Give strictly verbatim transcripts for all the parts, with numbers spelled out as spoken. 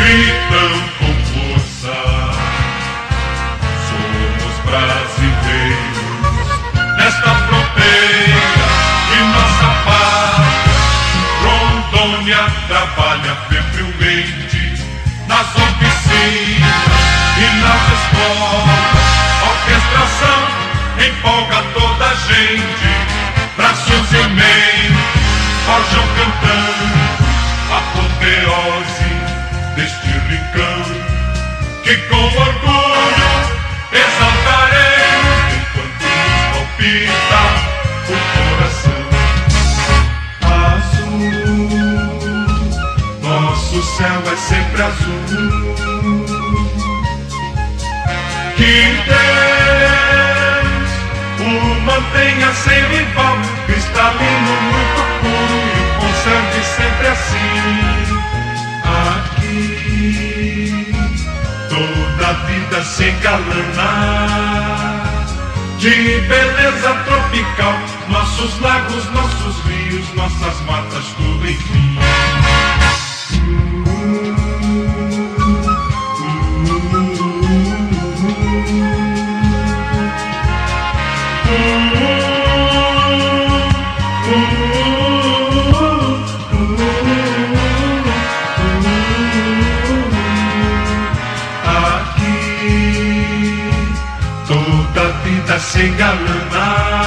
gritam com força. Somos brasileiros nesta fronteira de nossa pátria. Rondônia trabalha febrilmente nas oficinas e nas escolas. Orquestração empolga toda a gente. Braços e mentes forjam cantando a apoteose deste rincão, que com orgulho exaltaremos enquanto nos palpita o coração. Azul, nosso céu é sempre azul. Que Deus o mantenha sem rival, cristalino, muito puro, e o conserve sempre assim. Aqui toda a vida se engalana de beleza tropical. Nossos lagos, nossos rios, nossas matas, tudo enfim. Se engalana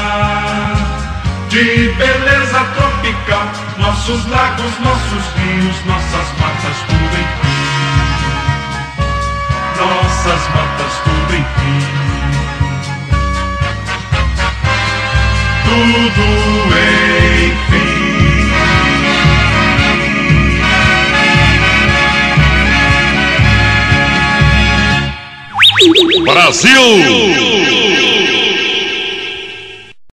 de beleza tropical. Nossos lagos, nossos rios, nossas matas, tudo enfim. Nossas matas, tudo enfim. Tudo enfim. Brasil!